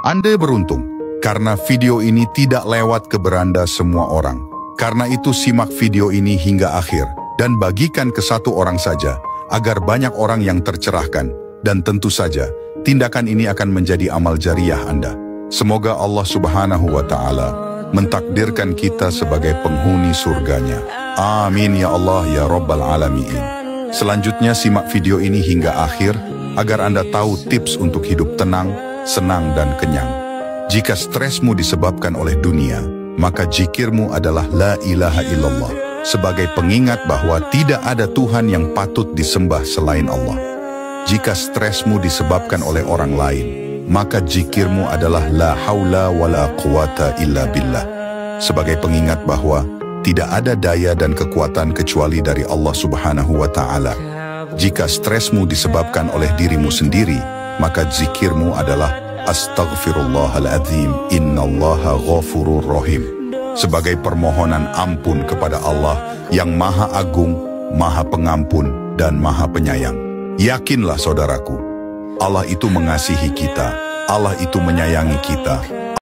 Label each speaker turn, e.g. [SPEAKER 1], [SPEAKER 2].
[SPEAKER 1] Anda beruntung, karena video ini tidak lewat ke beranda semua orang. Karena itu simak video ini hingga akhir, dan bagikan ke satu orang saja, agar banyak orang yang tercerahkan. Dan tentu saja, tindakan ini akan menjadi amal jariah Anda. Semoga Allah Subhanahu wa Ta'ala mentakdirkan kita sebagai penghuni surganya. Amin ya Allah ya Rabbal Alamin. Selanjutnya simak video ini hingga akhir, agar Anda tahu tips untuk hidup tenang, senang dan kenyang. Jika stresmu disebabkan oleh dunia, maka zikirmu adalah la ilaha illallah, sebagai pengingat bahwa tidak ada Tuhan yang patut disembah selain Allah. Jika stresmu disebabkan oleh orang lain, maka zikirmu adalah la haula wala quwata illa billah, sebagai pengingat bahwa tidak ada daya dan kekuatan kecuali dari Allah Subhanahu wa Ta'ala. Jika stresmu disebabkan oleh dirimu sendiri, maka zikirmu adalah astaghfirullahaladzim innallaha ghafurur rahim, sebagai permohonan ampun kepada Allah yang Maha Agung, Maha Pengampun dan Maha Penyayang. Yakinlah saudaraku, Allah itu mengasihi kita, Allah itu menyayangi kita,